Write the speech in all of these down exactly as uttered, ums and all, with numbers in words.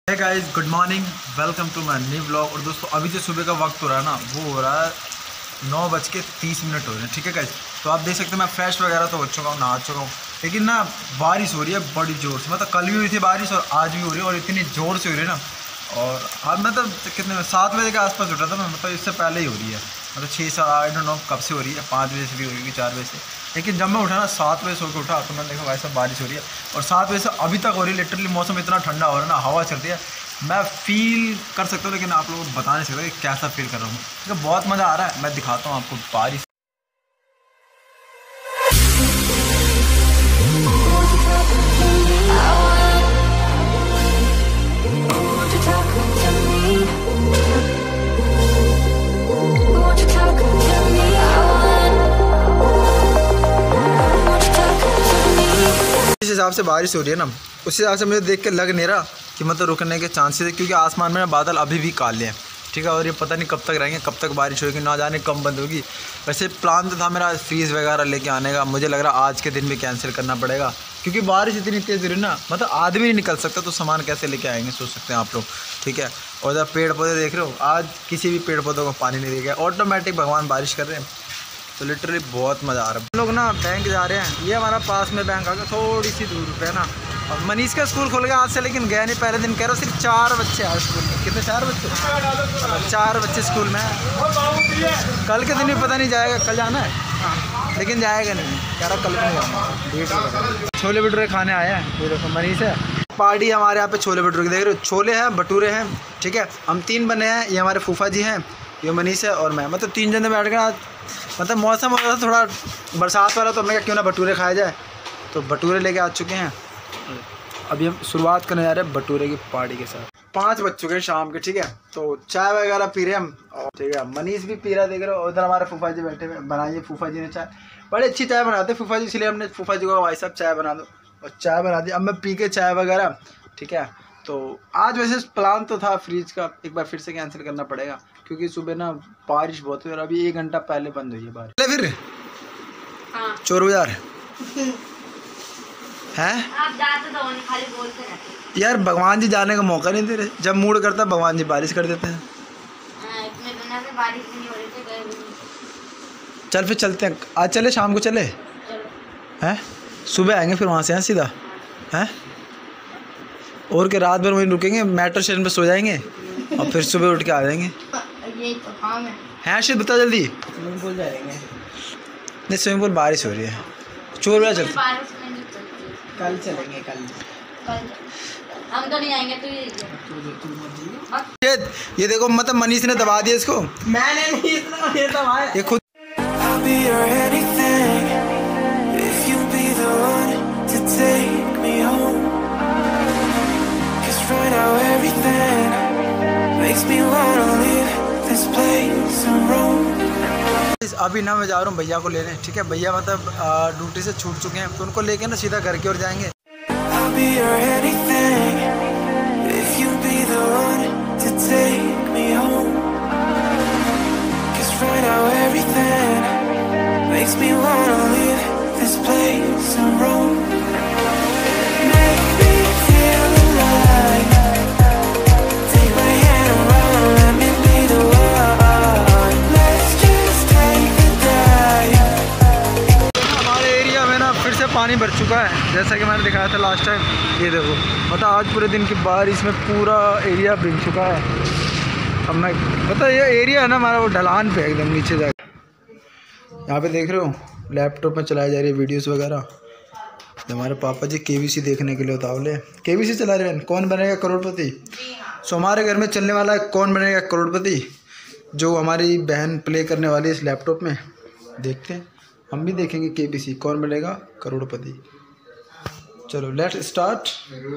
Hey guys, good morning, welcome to my new vlog. और दोस्तों अभी जो सुबह का वक्त हो रहा है ना, वो हो रहा है नौ बज के तीस मिनट हो रहे हैं। ठीक है गाइस, तो आप देख सकते हैं मैं फ्रेश वगैरह तो हो चुका हूँ, नहा चुका हूँ, लेकिन ना बारिश हो रही है बड़ी ज़ोर से। मतलब कल भी हुई थी बारिश और आज भी हो रही है, और इतनी ज़ोर से हो रही है ना। और आज मतलब कितने सात बजे के आसपास उठा था मैं, मतलब इससे पहले ही हो रही है। मतलब छः से आई डोंट नो कब से हो रही है, पाँच बजे से भी होगी, चार बजे से। लेकिन जब मैं उठा ना सात बजे सो के उठा, तो मैंने देखा भाई साहब बारिश हो रही है, और सात बजे से अभी तक हो रही है। लिटरली मौसम इतना ठंडा हो रहा है ना, हवा चल रही है, मैं फील कर सकता हूँ, लेकिन आप लोगों को बता नहीं सकता कि कैसा फील कर रहा हूँ। तो बहुत मज़ा आ रहा है, मैं दिखाता हूँ आपको बारिश। जिस हिसाब से बारिश हो रही है ना, उस हिसाब से मुझे देख के लग नहीं रहा कि मतलब रुकने के चांसेस है, क्योंकि आसमान में बादल अभी भी काले हैं। ठीक है, और ये पता नहीं कब तक रहेंगे, कब तक बारिश होगी, ना जाने कब बंद होगी। वैसे प्लान तो था मेरा फ्रीज़ वगैरह लेके आने का, मुझे लग रहा आज के दिन भी कैंसिल करना पड़ेगा, क्योंकि बारिश इतनी तेज़ हो रही है ना, मतलब आदमी नहीं निकल सकता, तो सामान कैसे लेके आएंगे सोच सकते हैं आप लोग। ठीक है, और जब पेड़ पौधे देख रहे हो, आज किसी भी पेड़ पौधों को पानी नहीं देगा, ऑटोमेटिक भगवान बारिश कर रहे हैं। तो लिटरली बहुत मज़ा आ रहा है। हम लोग ना बैंक जा रहे हैं, ये हमारा पास में बैंक आ गया, थोड़ी सी दूर पे है ना। और मनीष का स्कूल खुल गया आज से, लेकिन गया नहीं। पहले दिन कह रहा सिर्फ चार बच्चे आए स्कूल में। कितने? चार बच्चे चार बच्चे स्कूल में हैं। कल के दिन भी पता नहीं जाएगा, कल जाना है हाँ, लेकिन जाएगा नहीं, कह रहा कल भी नहीं जाऊँगा। छोले भटूरे खाने आए हैं, ये देखो मनीष है। पार्टी हमारे यहाँ पे छोले भटूरे देख रहे हो, छोले हैं, भटूरे हैं। ठीक है, हम तीन बने हैं, ये हमारे फूफा जी हैं, ये मनीष है और मैं, मतलब तीन जने बैठ कर। मतलब मौसम हो रहा था थोड़ा बरसात वाला, तो हमने कहा क्यों ना भटूरे खाए जाए, तो भटूरे लेके आ चुके हैं। अभी हम शुरुआत करने जा रहे हैं भटूरे की पार्टी के साथ। पाँच बज चुके हैं शाम के। ठीक है, तो चाय वगैरह पी रहे हैं हम, और ठीक है मनीष भी पी रहा देख रहे हो। उधर हमारे फूफा जी बैठे हुए, बनाइए फूफा जी ने चाय, बड़ी अच्छी चाय बनाते हैं फूफा जी, इसलिए हमने फूफा जी को भाई साहब चाय बना दो, और चाय बना दी। अब मैं पी के चाय वगैरह। ठीक है, तो आज वैसे प्लान तो था फ्रीज का, एक बार फिर से कैंसिल करना पड़ेगा, क्योंकि सुबह ना बारिश बहुत हुई और अभी एक घंटा पहले बंद हुई है बारिश। फिर हाँ। चोर बाजार है आप जाते तो नहीं, खाली बोलते रहते यार। भगवान जी जाने का मौका नहीं दे रहे, जब मूड करता है भगवान जी बारिश कर देते हैं। इतने दिनों से बारिश नहीं हो रही थी, गए नहीं। चल फिर चलते हैं, आज चले, शाम को चले हैं, सुबह आएंगे फिर वहाँ से हैं सीधा हैं, और के रात भर वहीं रुकेंगे, मेट्रो स्टेशन पे सो जाएंगे और फिर सुबह उठ के आ जाएंगे। यही तो काम है। हैं अर्षित, बता जल्दी। स्विमिंग पूल जाएंगे। नहीं स्विमिंग पूल बारिश हो रही है, चोर वाला चलते कल चलेंगे, कल कल हम तो नहीं आएंगे। तो ये ये देखो, मतलब मनीष ने दबा दिया इसको, मैंने नहीं, इतना ये दबाया ये खुद। अभी ना मैं जा रहा हूँ भैया को लेने। ठीक है, भैया मतलब ड्यूटी से छूट चुके हैं, तो उनको लेके ना सीधा घर की ओर जाएंगे। पानी भर चुका है, जैसा कि मैंने दिखाया था लास्ट टाइम। ये देखो, मतलब आज पूरे दिन की बारिश में पूरा एरिया भीग चुका है। अब मैं मतलब ये एरिया है ना हमारा, वो ढलान पे एकदम नीचे जाके। यहाँ पे देख रहे हो लैपटॉप में चलाई जा रही है वीडियोस वगैरह। हमारे पापा जी केबीसी देखने के लिए उतावले, केबीसी चला रहे हैं, कौन बनेगा करोड़पति। सो हमारे घर में चलने वाला है कौन बनेगा करोड़पति, जो हमारी बहन प्ले करने वाली है इस लैपटॉप में। देखते हैं, हम भी देखेंगे केबीसी कौन बनेगा करोड़पति। चलो लेट्स स्टार्ट।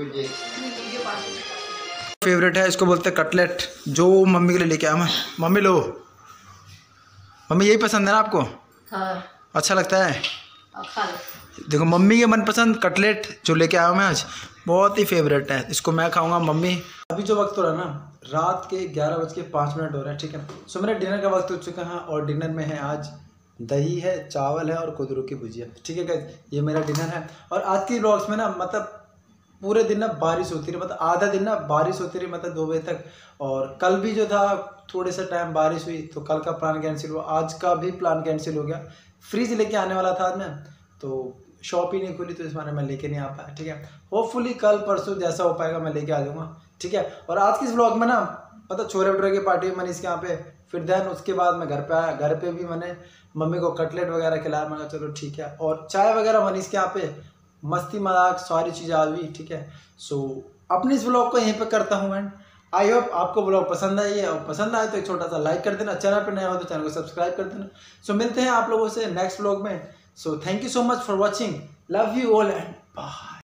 फेवरेट है, इसको बोलते हैं कटलेट, जो मम्मी के लिए लेके आया मैं। मम्मी लो, मम्मी यही पसंद है ना आपको? हाँ। अच्छा लगता है? देखो मम्मी के मनपसंद कटलेट जो लेके आया हूँ मैं आज, बहुत ही फेवरेट है, इसको मैं खाऊंगा। मम्मी अभी जो वक्त हो रहा है ना, रात के ग्यारह बज के पाँच मिनट हो रहा है। ठीक है, सो मेरा डिनर का वक्त हो चुका है, और डिनर में है आज दही है, चावल है और कुदरू की भुजिया। ठीक है गाइस, ये मेरा डिनर है। और आज की ब्लॉग्स में ना मतलब पूरे दिन ना बारिश होती रही, मतलब आधा दिन ना बारिश होती रही, मतलब दो बजे तक। और कल भी जो था थोड़े से टाइम बारिश हुई, तो कल का प्लान कैंसिल हुआ, आज का भी प्लान कैंसिल हो गया। फ्रिज लेके आने वाला था आज मैं, तो शॉप ही नहीं खुली, तो इस बारे में लेके नहीं आ पाया। ठीक है, होपफुली कल परसों जैसा हो पाएगा मैं लेके आ जाऊँगा। ठीक है, और आज की इस व्लॉग में ना मतलब छोले भटूरे की पार्टी में मनीष के यहाँ पे, फिर देन उसके बाद मैं घर पे आया। घर पे भी मैंने मम्मी को कटलेट वगैरह खिलाया, मैंने कहा चलो ठीक है, और चाय वगैरह मनीष के यहाँ पे, मस्ती मजाक सारी चीज़ें आ गई। ठीक है, सो अपनी इस ब्लॉग को यहीं पे करता हूँ एंड आई होप आपको ब्लॉग पसंद आई है, और पसंद आए तो एक छोटा सा लाइक कर देना, चैनल पर नया हो तो चैनल को सब्सक्राइब कर देना। सो मिलते हैं आप लोगों से नेक्स्ट ब्लॉग में। So thank you so much for watching, love you all and bye.